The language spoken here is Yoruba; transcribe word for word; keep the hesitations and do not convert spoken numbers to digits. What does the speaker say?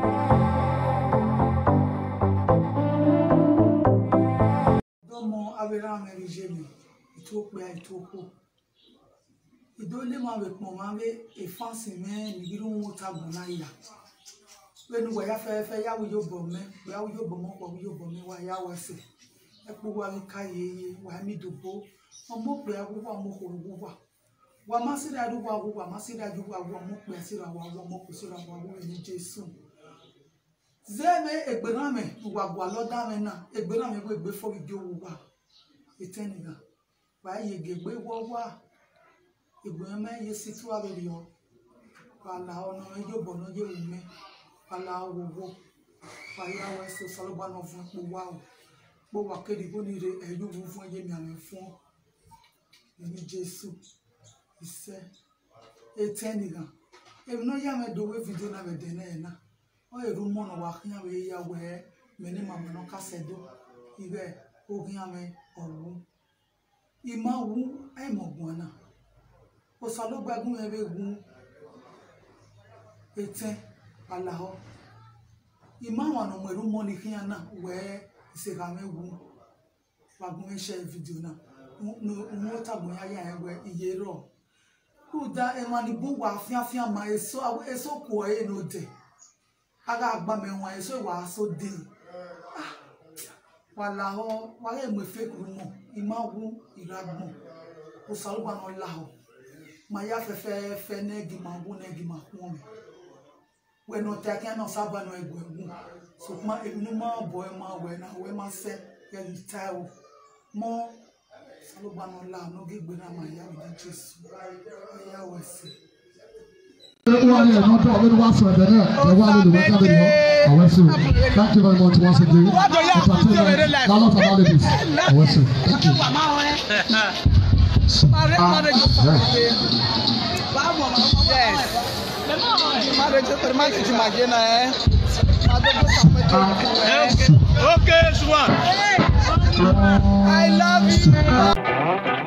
Abraham Eligemi, Ethiopia, Ethiopia. Il donne moi avec mon mari et France mais ni giru mota bonaya. When we ya fe fe ya wo yo bomme, ya wo yo bomo ko yo bomme wa ya wase. E po wa mi kaye wa mi dobo. Omo pe awu wa mo ko wo wa. Wa ma se da du wa wo wa ma se da ju wa wo mo pe se ra wa wo mo ko se ra wa wo ni Jesu. Zeme egberame wa gwa lo da me na, egberame we gbe fo ijo wo wa. Eteniga wa ye gegbe wo wa igbe ye situ abere yo wala ono ejo bono je ume wala owo wa ya wa so saloba no fun po wa o po wa kedi bo ni re eju wu fun je mi ame fun ni Jesu ise eteniga e no ya me do we video na me de na na o e ru mo no wa kyan we ya we me ni mama no kasedo ibe ogun ame ọ̀run ìmá wu àìmọ̀gbọ̀n náà ó sọ ló gbágún ẹbẹ̀ gun ètẹ́ aláhọ́ ìmá àwọn ọ̀nà mẹ̀rú mọ́ ní kíyàn náà wẹ́ ìsẹ̀kàmẹ́wu gbágún iṣẹ́ fídíò náà ní ó tàgbọ̀n yáyà ẹwẹ́ iye rọ̀ kó dá ẹmà ní bó wà fíafíà máa èso kò ẹ̀ ní ó dẹ̀ ara àgbàmẹ̀wọ̀n èso ìwà aṣọ dé wala ho wale me fake rumo imawu iragbon o saluba no la ho maya fefe fe negi ma wu negi ma kun mi we no te kan no saba no egu egu so ma ebinu ma boy ma we na we ma se ya litawo mo saluba no la no gigbe na ma ya bi Jesu ya wese Thank you very much once again. Thank you. Okay, Swan. I love you.